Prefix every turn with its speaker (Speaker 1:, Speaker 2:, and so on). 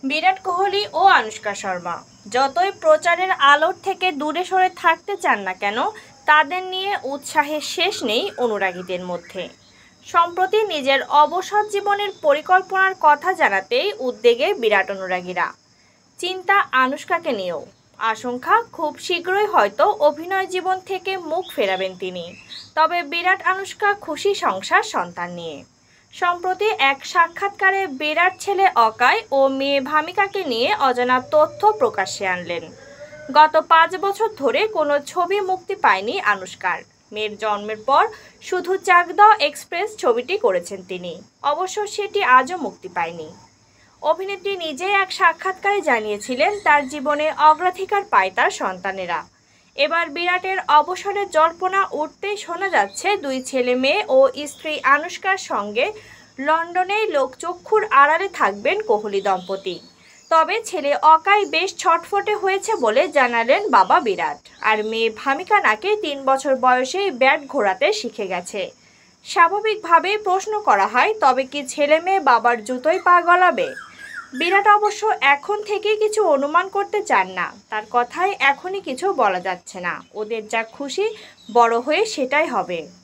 Speaker 1: বিরাট কোহলি ও আনুশকা শর্মা যতই প্রচারের আলোর থেকে দূরে সরে থাকতে চান না কেন, তাদের নিয়ে উৎসাহের শেষ নেই অনুরাগীদের মধ্যে। সম্প্রতি নিজের অবসর জীবনের পরিকল্পনার কথা জানাতেই উদ্বেগে বিরাট অনুরাগীরা। চিন্তা আনুশকাকে নিয়েও, আশঙ্কা খুব শীঘ্রই হয়তো অভিনয় জীবন থেকে মুখ ফেরাবেন তিনি। তবে বিরাট আনুশকা খুশি সংসার সন্তান নিয়ে। সম্প্রতি এক সাক্ষাৎকারে বিরাট ছেলে অকাই ও মেয়ে ভামিকাকে নিয়ে অজানা তথ্য প্রকাশ্যে আনলেন। গত 5 বছর ধরে কোনো ছবি মুক্তি পায়নি আনুশকার। মেয়ের জন্মের পর শুধু চাকদা এক্সপ্রেস ছবিটি করেছেন তিনি, অবশ্য সেটি আজও মুক্তি পায়নি। অভিনেত্রী নিজেই এক সাক্ষাৎকারে জানিয়েছিলেন তার জীবনে অগ্রাধিকার পায় তার সন্তানেরা। এবার বিরাটের অবসরের জল্পনা উঠতেই শোনা যাচ্ছে 2 ছেলে মেয়ে ও স্ত্রী আনুশকার সঙ্গে লন্ডনেই লোকচক্ষুর আড়ালে থাকবেন কোহলি দম্পতি। তবে ছেলে অকাই বেশ ছটফটে হয়েছে বলে জানালেন বাবা বিরাট। আর মেয়ে ভামিকা নাকি 3 বছর বয়সেই ব্যাট ঘোরাতে শিখে গেছে। স্বাভাবিকভাবেই প্রশ্ন করা হয়, তবে কি ছেলে মেয়ে বাবার জুতোয় পা গলাবে? বিরাট অবশ্য এখন থেকেই কিছু অনুমান করতে চান না। তার কথায় এখনই কিছু বলা যাচ্ছে না। ওদের যা খুশি বড় হয়ে সেটাই হবে।